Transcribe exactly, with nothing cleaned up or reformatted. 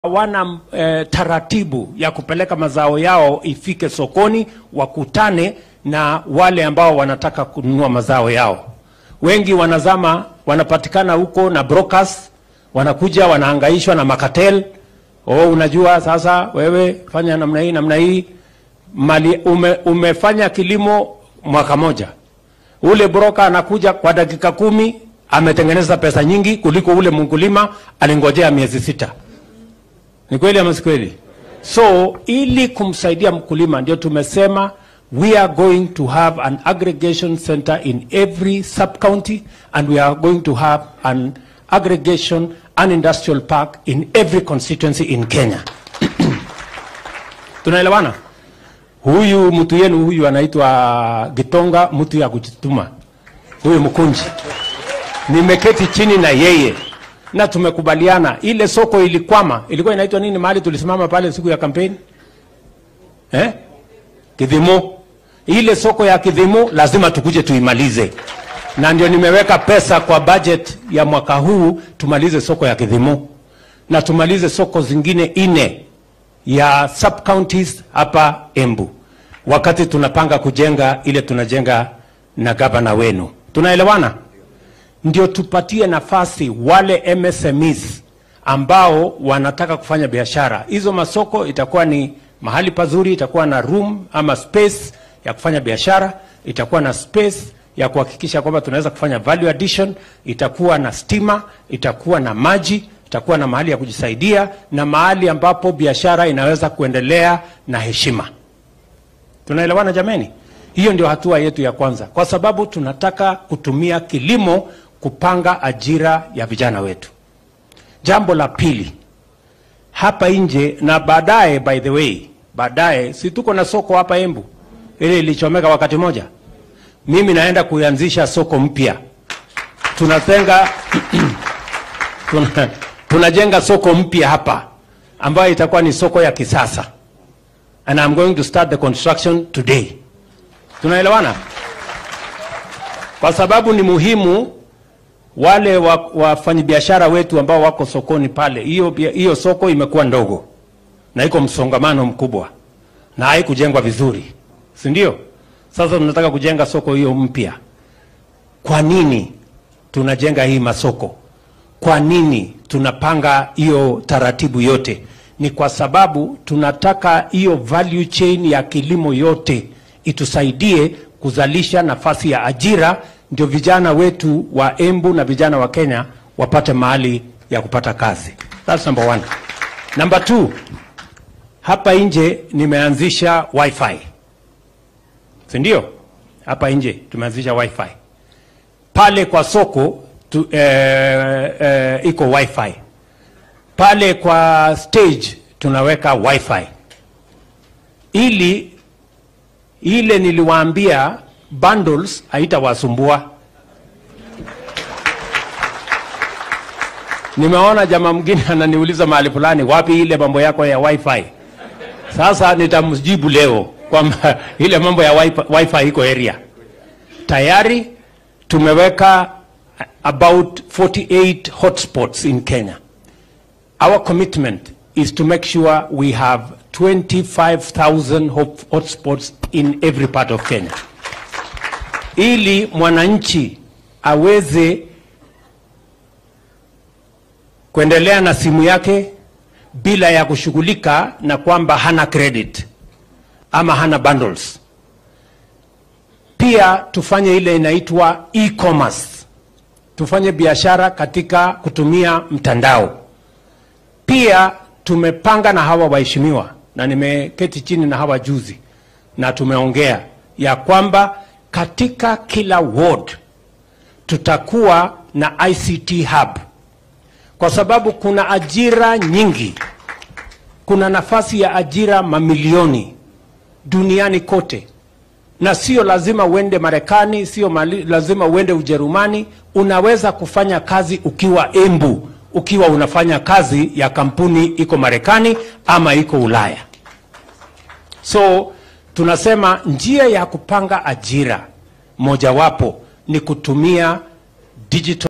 Wana e, taratibu ya kupeleka mazao yao ifike sokoni, wakutane na wale ambao wanataka kununua mazao yao. Wengi wanazama, wanapatikana huko na brokers, wanakuja wanahangaishwa na makatel. Oh, unajua sasa wewe fanya namna hii namna hii, mali ume, umefanya kilimo mwaka moja. Ule broker anakuja kwa dakika kumi, ametengeneza pesa nyingi kuliko ule mkulima alingojea miezi sita. Ni kweli ama si kweli? So ili kumsaidia mkulima ndio tumesema we are going to have an aggregation center in every sub-county, and we are going to have an aggregation and industrial park in every constituency in Kenya. Tunaelewana? Huyu mtu yenu huyu anaitwa Gitonga, mtu ya kujituma. Huyu mkunji. Nimeketi chini na yeye na tumekubaliana ile soko ilikwama, ilikuwa inaitwa nini mahali tulisimama pale siku ya kampeni? Eh? Kidhimo. Ile soko ya Kidhimo lazima tukuje tuimalize. Na ndio nimeweka pesa kwa budget ya mwaka huu tumalize soko ya Kidhimo. Na tumalize soko zingine ine ya sub counties hapa Embu. Wakati tunapanga kujenga ile tunajenga na gavana wenu. Tunaelewana? Ndio tupatie nafasi wale M S M Es ambao wanataka kufanya biashara. Hizo masoko itakuwa ni mahali pazuri, itakuwa na room ama space ya kufanya biashara, itakuwa na space ya kuhakikisha kwamba tunaweza kufanya value addition, itakuwa na stima, itakuwa na maji, itakuwa na mahali ya kujisaidia na mahali ambapo biashara inaweza kuendelea na heshima. Tunaelewana jameni? Hiyo ndio hatua yetu ya kwanza, kwa sababu tunataka kutumia kilimo kupanga ajira ya vijana wetu. Jambo la pili, hapa nje na baadaye, by the way, baadaye si tuko na soko hapa Embu ile ilichomeka wakati moja. Mimi naenda kuanzisha soko mpya. Tunatenga tuna, tunajenga soko mpya hapa ambayo itakuwa ni soko ya kisasa, and I'm going to start the construction today. Tunaelewana? Kwa sababu ni muhimu wale wafanyabiashara wetu ambao wako sokoni pale. Hiyo hiyo soko imekuwa ndogo na iko msongamano mkubwa na haikujengwa vizuri, si ndio? Sasa tunataka kujenga soko hiyo mpya. Kwa nini tunajenga hii masoko? Kwa nini tunapanga hiyo taratibu yote? Ni kwa sababu tunataka hiyo value chain ya kilimo yote itusaidie kuzalisha nafasi ya ajira, ndio vijana wetu wa Embu na vijana wa Kenya wapate mahali ya kupata kazi. That's number one. Number two, hapa nje nimeanzisha Wifi. Si ndio? Hapa nje tumeanzisha Wifi. Pale kwa soko tu, eh, eh, iko Wifi. Pale kwa stage tunaweka Wifi. Ili ile niliwaambia bundles haitawasumbua. Nimeona jamaa mwingine ananiuliza mahali fulani, wapi ile mambo yako ya Wifi? Sasa nitamjibu leo kwamba ile mambo ya Wifi, Wifi iko area. Tayari tumeweka about forty-eight hotspots in Kenya. Our commitment is to make sure we have twenty-five thousand hotspots in every part of Kenya. Ili mwananchi aweze kuendelea na simu yake bila ya kushughulika na kwamba hana credit ama hana bundles. Pia tufanye ile inaitwa e-commerce. Tufanye biashara katika kutumia mtandao. Pia tumepanga na hawa waheshimiwa, na nimeketi chini na hawa juzi na tumeongea ya kwamba katika kila ward tutakuwa na I C T hub, kwa sababu kuna ajira nyingi, kuna nafasi ya ajira mamilioni duniani kote, na sio lazima uende Marekani, sio lazima uende Ujerumani. Unaweza kufanya kazi ukiwa Embu, ukiwa unafanya kazi ya kampuni iko Marekani ama iko Ulaya. So tunasema njia ya kupanga ajira mojawapo ni kutumia digital